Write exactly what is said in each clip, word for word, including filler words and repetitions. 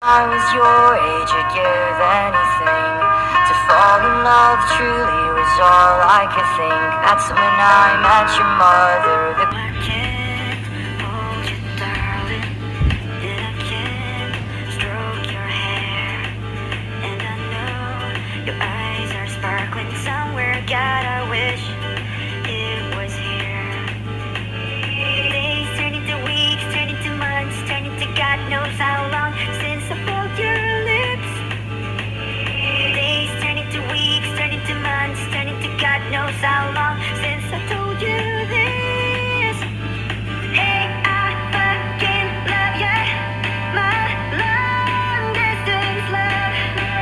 I was your age, I'd give anything to fall in love. Truly was all I could think. That's when I met your mother. The I can't hold you, darling, and I can't stroke your hair, and I know your eyes are sparkling somewhere. God, I wish it was here. Days turn into weeks, turn into months, turn into God knows how long since I felt your lips. Days turn into weeks, turn into months, turn into God knows how long since I told you this. Hey, I fucking love ya, my long distance love.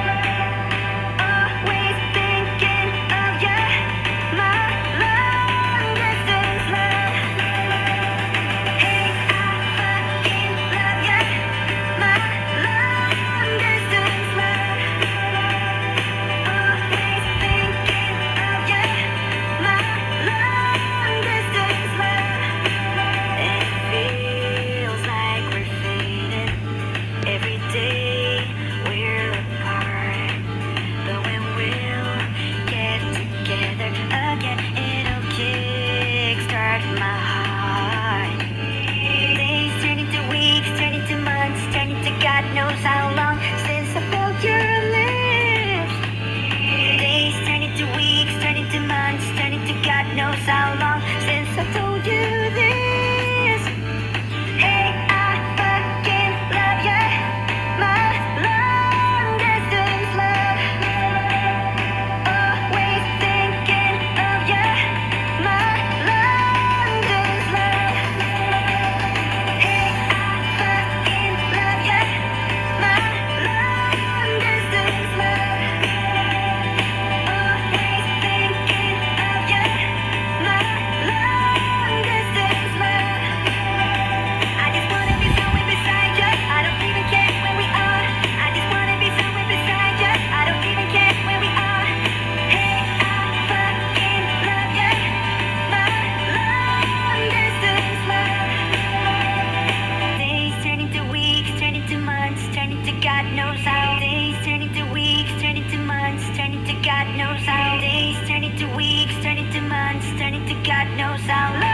Always thinking of ya, my long distance love. Hey, I fucking love ya, my long distance love. Always thinking of ya, my long distance love. It feels like we're fading every day we're apart, but when we'll get together again, it'll kickstart my heart. Days turn into weeks, turn into months, turn into God knows how long since I felt your lips. Days turn into weeks, turn into months, turn into God knows how long since I told you this. Hey, I fucking love ya, my long distance love. Always thinking of ya, my long distance love. Hey, I fucking love ya, my long distance love. Always thinking of ya, my long distance love. I just wanna be somewhere beside ya. I don't even care where we are. I just wanna be somewhere beside ya. I don't even care where we are. Hey, I fucking love ya, my long distance love. Days turn into weeks, turn into months, turn into God knows how. Days turn into weeks, turn into months, turn into God knows how. Days turn into weeks, turn into months, turn into God knows how.